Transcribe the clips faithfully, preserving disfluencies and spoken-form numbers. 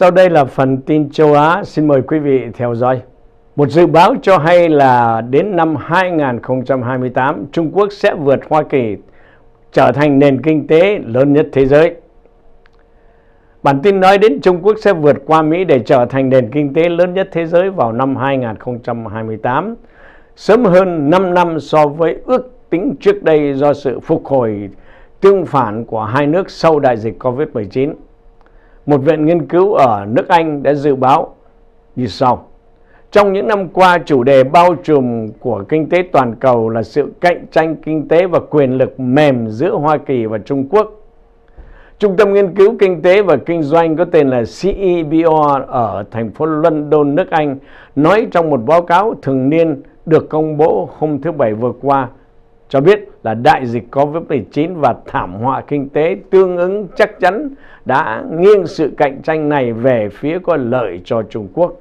Sau đây là phần tin châu Á, xin mời quý vị theo dõi. Một dự báo cho hay là đến năm hai nghìn không trăm hai mươi tám, Trung Quốc sẽ vượt Hoa Kỳ trở thành nền kinh tế lớn nhất thế giới. Bản tin nói đến Trung Quốc sẽ vượt qua Mỹ để trở thành nền kinh tế lớn nhất thế giới vào năm hai nghìn không trăm hai mươi tám, sớm hơn năm năm so với ước tính trước đây do sự phục hồi tương phản của hai nước sau đại dịch Covid mười chín. Một viện nghiên cứu ở nước Anh đã dự báo như sau. Trong những năm qua, chủ đề bao trùm của kinh tế toàn cầu là sự cạnh tranh kinh tế và quyền lực mềm giữa Hoa Kỳ và Trung Quốc. Trung tâm nghiên cứu kinh tế và kinh doanh có tên là C E B R ở thành phố London, nước Anh, nói trong một báo cáo thường niên được công bố hôm thứ Bảy vừa qua, cho biết là đại dịch Covid mười chín và thảm họa kinh tế tương ứng chắc chắn đã nghiêng sự cạnh tranh này về phía có lợi cho Trung Quốc.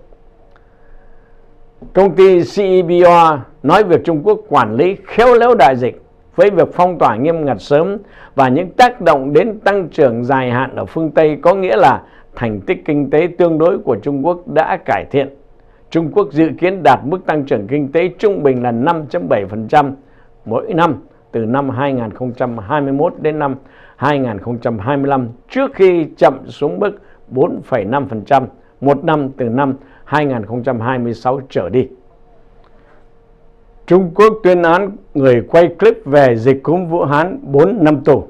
Công ty C E B R nói việc Trung Quốc quản lý khéo léo đại dịch với việc phong tỏa nghiêm ngặt sớm và những tác động đến tăng trưởng dài hạn ở phương Tây, có nghĩa là thành tích kinh tế tương đối của Trung Quốc đã cải thiện. Trung Quốc dự kiến đạt mức tăng trưởng kinh tế trung bình là năm phẩy bảy phần trăm mỗi năm từ năm hai nghìn không trăm hai mươi mốt đến năm hai nghìn không trăm hai mươi lăm, trước khi chậm xuống mức bốn phẩy năm phần trăm một năm từ năm hai nghìn không trăm hai mươi sáu trở đi. Trung Quốc tuyên án người quay clip về dịch cúm Vũ Hán bốn năm tù.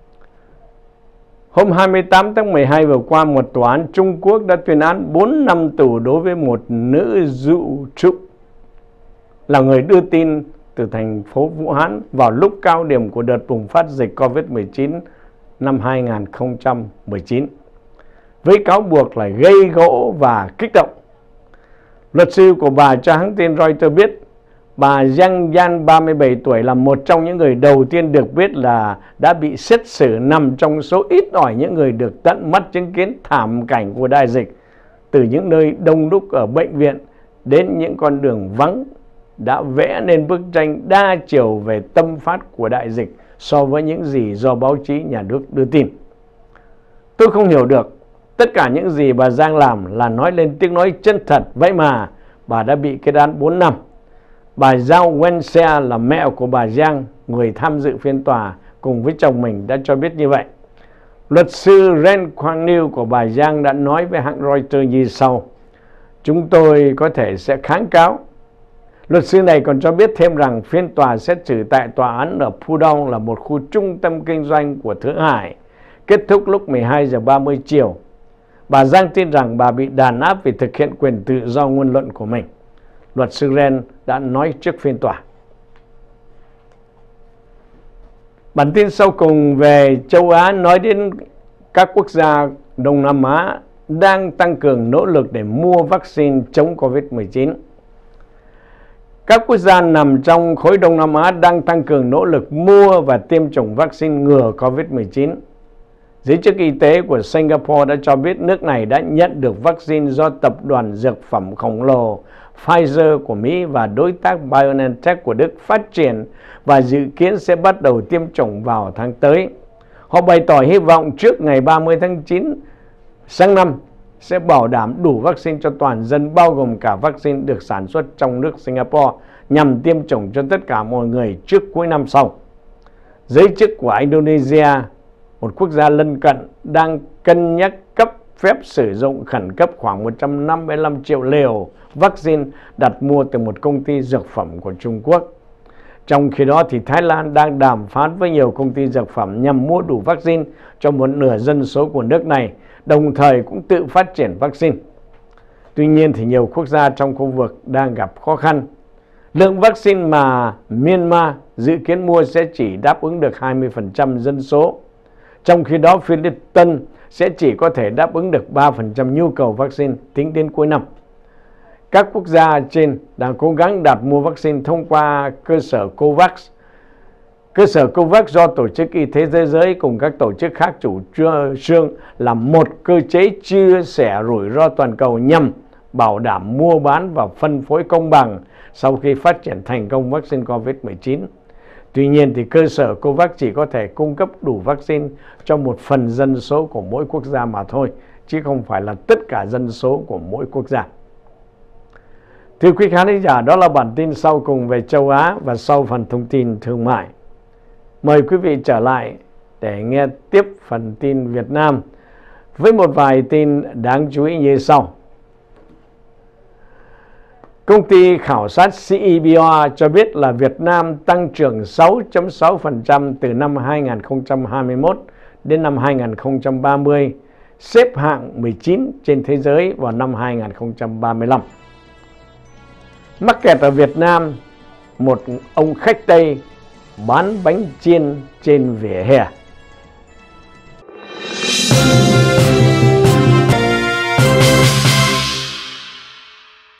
Hôm hai mươi tám tháng mười hai vừa qua, một tòa án Trung Quốc đã tuyên án bốn năm tù đối với một nữ YouTube là người đưa tin từ thành phố Vũ Hán vào lúc cao điểm của đợt bùng phát dịch Covid mười chín năm hai nghìn không trăm mười chín, với cáo buộc là gây gổ và kích động. Luật sư của bà cho hãng tin Reuters biết, bà Zhang Yan, ba mươi bảy tuổi, là một trong những người đầu tiên được biết là đã bị xét xử, nằm trong số ít ỏi những người được tận mắt chứng kiến thảm cảnh của đại dịch, từ những nơi đông đúc ở bệnh viện đến những con đường vắng, đã vẽ nên bức tranh đa chiều về tâm phát của đại dịch so với những gì do báo chí nhà nước đưa tin. Tôi không hiểu được, tất cả những gì bà Giang làm là nói lên tiếng nói chân thật, vậy mà bà đã bị kết án bốn năm. Bà Zhao Wenxia là mẹ của bà Giang, người tham dự phiên tòa cùng với chồng mình, đã cho biết như vậy. Luật sư Ren Quang Niu của bà Giang đã nói với hãng Reuters như sau: chúng tôi có thể sẽ kháng cáo. Luật sư này còn cho biết thêm rằng phiên tòa xét xử tại tòa án ở Pudong, là một khu trung tâm kinh doanh của Thượng Hải, kết thúc lúc mười hai giờ ba mươi chiều. Bà Giang tin rằng bà bị đàn áp vì thực hiện quyền tự do ngôn luận của mình. Luật sư Ren đã nói trước phiên tòa. Bản tin sau cùng về châu Á nói đến các quốc gia Đông Nam Á đang tăng cường nỗ lực để mua vaccine chống Covid mười chín. Các quốc gia nằm trong khối Đông Nam Á đang tăng cường nỗ lực mua và tiêm chủng vaccine ngừa Covid mười chín. Giới chức y tế của Singapore đã cho biết nước này đã nhận được vaccine do tập đoàn dược phẩm khổng lồ Pfizer của Mỹ và đối tác BioNTech của Đức phát triển và dự kiến sẽ bắt đầu tiêm chủng vào tháng tới. Họ bày tỏ hy vọng trước ngày ba mươi tháng chín sang năm sẽ bảo đảm đủ vaccine cho toàn dân, bao gồm cả vaccine được sản xuất trong nước Singapore, nhằm tiêm chủng cho tất cả mọi người trước cuối năm sau. Giới chức của Indonesia, một quốc gia lân cận, đang cân nhắc cấp phép sử dụng khẩn cấp khoảng một trăm năm mươi lăm triệu liều vaccine đặt mua từ một công ty dược phẩm của Trung Quốc. Trong khi đó, thì Thái Lan đang đàm phán với nhiều công ty dược phẩm nhằm mua đủ vaccine cho một nửa dân số của nước này, đồng thời cũng tự phát triển vaccine. Tuy nhiên, thì nhiều quốc gia trong khu vực đang gặp khó khăn. Lượng vaccine mà Myanmar dự kiến mua sẽ chỉ đáp ứng được hai mươi phần trăm dân số. Trong khi đó, Philippines sẽ chỉ có thể đáp ứng được ba phần trăm nhu cầu vaccine tính đến cuối năm. Các quốc gia trên đang cố gắng đặt mua vaccine thông qua cơ sở COVAX. Cơ sở COVAX do Tổ chức Y tế Thế giới cùng các tổ chức khác chủ trương là một cơ chế chia sẻ rủi ro toàn cầu nhằm bảo đảm mua bán và phân phối công bằng sau khi phát triển thành công vaccine Covid mười chín. Tuy nhiên, thì cơ sở COVAX chỉ có thể cung cấp đủ vaccine cho một phần dân số của mỗi quốc gia mà thôi, chứ không phải là tất cả dân số của mỗi quốc gia. Thưa quý khán thính giả, đó là bản tin sau cùng về châu Á, và sau phần thông tin thương mại, mời quý vị trở lại để nghe tiếp phần tin Việt Nam với một vài tin đáng chú ý như sau. Công ty khảo sát xê e bê rờ cho biết là Việt Nam tăng trưởng sáu phẩy sáu phần trăm từ năm hai nghìn không trăm hai mươi mốt đến năm hai nghìn không trăm ba mươi, xếp hạng mười chín trên thế giới vào năm hai nghìn không trăm ba mươi lăm. Mắc kẹt ở Việt Nam, một ông khách Tây bán bánh chiên trên vỉa hè.